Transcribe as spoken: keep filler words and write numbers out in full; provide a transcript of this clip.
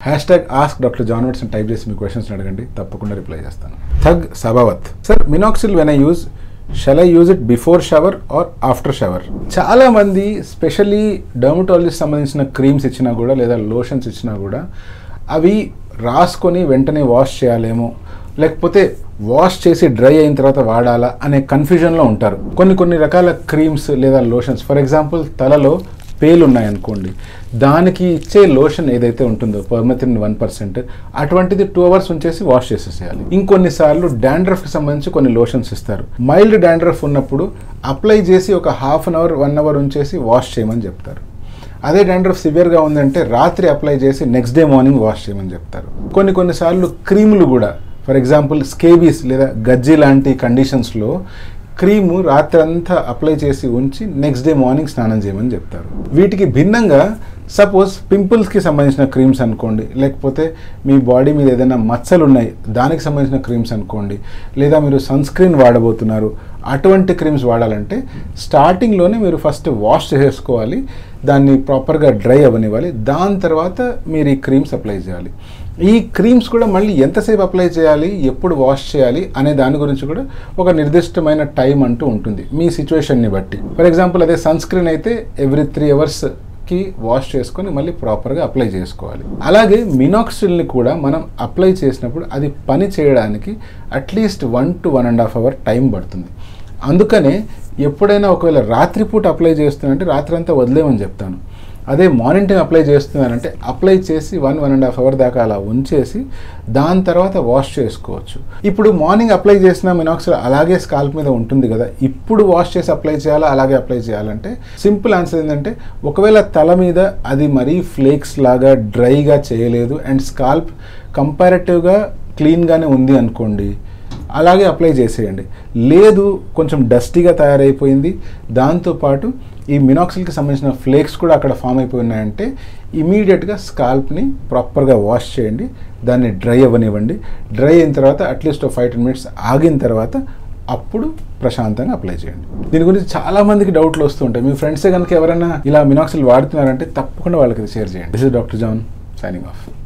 Hash tag ask doctor John Watson type చేసి మీ questions అడగండి, తప్పకుండా రిప్లై చేస్తాను. థగ్ Sabavath, sir minoxidil when I use shall I use it before shower or after shower? చాలా మంది స్పెషల్లీ డర్మటాలజిస్ట్ సంబంధించిన క్రీమ్స్ ఇచ్చినా కూడా లేదా లోషన్స్ ఇచ్చినా కూడా అవి రాసుకొని వెంటనే వాష్ చేయాలేమో, లేకపోతే వాష్ చేసి డ్రై అయిన తర్వాత వాడాలా అనే కన్ఫ్యూజన్లో ఉంటారు. కొన్ని కొన్ని రకాల క్రీమ్స్ లేదా లోషన్స్, ఫర్ ఎగ్జాంపుల్ తలలో పేలు ఉన్నాయనుకోండి, దానికి ఇచ్చే లోషన్ ఏదైతే ఉంటుందో పర్మెథ్రిన్ వన్ పర్సెంట్ అటువంటిది టూ అవర్స్ ఉంచేసి వాష్ చేసేసేయాలి. ఇంకొన్నిసార్లు డాండ్రఫ్కి సంబంధించి కొన్ని లోషన్స్ ఇస్తారు. మైల్డ్ డాండ్రఫ్ ఉన్నప్పుడు అప్లై చేసి ఒక half an hour one hour ఉంచేసి వాష్ చేయమని చెప్తారు. అదే డాండ్రఫ్ సివియర్గా ఉందంటే రాత్రి అప్లై చేసి నెక్స్ట్ డే మార్నింగ్ వాష్ చేయమని చెప్తారు. కొన్ని కొన్నిసార్లు క్రీములు కూడా, ఫర్ ఎగ్జాంపుల్ స్కేబీస్ లేదా గజ్జి లాంటి కండిషన్స్లో క్రీము రాత్రంతా అప్లై చేసి ఉంచి నెక్స్ట్ డే మార్నింగ్ స్నానం చేయమని చెప్తారు. వీటికి భిన్నంగా సపోజ్ పింపుల్స్కి సంబంధించిన క్రీమ్స్ అనుకోండి, లేకపోతే మీ బాడీ మీద ఏదైనా మచ్చలు ఉన్నాయి దానికి సంబంధించిన క్రీమ్స్ అనుకోండి, లేదా మీరు సన్ స్క్రీన్ వాడబోతున్నారు, అటువంటి క్రీమ్స్ వాడాలంటే స్టార్టింగ్లోనే మీరు ఫస్ట్ వాష్ చేసేసుకోవాలి, దాన్ని ప్రాపర్గా డ్రై అవ్వనివ్వాలి, దాని తర్వాత మీరు ఈ క్రీమ్స్ అప్లై చేయాలి. ఈ క్రీమ్స్ కూడా మళ్ళీ ఎంతసేపు అప్లై చేయాలి, ఎప్పుడు వాష్ చేయాలి అనే దాని గురించి కూడా ఒక నిర్దిష్టమైన టైం అంటూ ఉంటుంది మీ సిచ్యువేషన్ని బట్టి. ఫర్ ఎగ్జాంపుల్ అదే సన్ స్క్రీన్ అయితే ఎవ్రీ త్రీ అవర్స్కి వాష్ చేసుకొని మళ్ళీ ప్రాపర్గా అప్లై చేసుకోవాలి. అలాగే మినాక్సిల్ని కూడా మనం అప్లై చేసినప్పుడు అది పని చేయడానికి at least one to one and half hour time పడుతుంది. అందుకనే ఎప్పుడైనా ఒకవేళ రాత్రిపూట అప్లై చేస్తున్నానంటే రాత్రి అంతా వదిలేమని చెప్తాను. అదే మార్నింగ్ టైం అప్లై చేస్తున్నానంటే అప్లై చేసి one one and half hour దాకా అలా ఉంచేసి దాని తర్వాత వాష్ చేసుకోవచ్చు. ఇప్పుడు మార్నింగ్ అప్లై చేసిన మినాక్సిల్ అలాగే స్కాల్ప్ మీద ఉంటుంది కదా, ఇప్పుడు వాష్ చేసి అప్లై చేయాలా అలాగే అప్లై చేయాలంటే సింపుల్ ఆన్సర్ ఏంటంటే, ఒకవేళ తల మీద అది మరీ ఫ్లేక్స్ లాగా డ్రైగా చేయలేదు అండ్ స్కాల్ప్ కంపారిటివ్గా క్లీన్గానే ఉంది అనుకోండి, అలాగే అప్లై చేసేయండి. లేదు కొంచెం డస్టీగా తయారైపోయింది, దాంతోపాటు ఈ మినాక్సిల్కి సంబంధించిన ఫ్లేక్స్ కూడా అక్కడ ఫామ్ అయిపోయి ఉన్నాయంటే ఇమీడియట్గా స్కాల్ప్ని ప్రాపర్గా వాష్ చేయండి, దాన్ని డ్రై అవ్వనివ్వండి. డ్రై అయిన తర్వాత అట్లీస్ట్ ఫైవ్ టెన్ మినిట్స్ ఆగిన తర్వాత అప్పుడు ప్రశాంతంగా అప్లై చేయండి. దీని గురించి చాలామందికి డౌట్లు వస్తుంటాయి. మీ ఫ్రెండ్సే కనుక ఎవరైనా ఇలా మినాక్సిల్ వాడుతున్నారంటే తప్పకుండా వాళ్ళకి షేర్ చేయండి. This is doctor John signing of.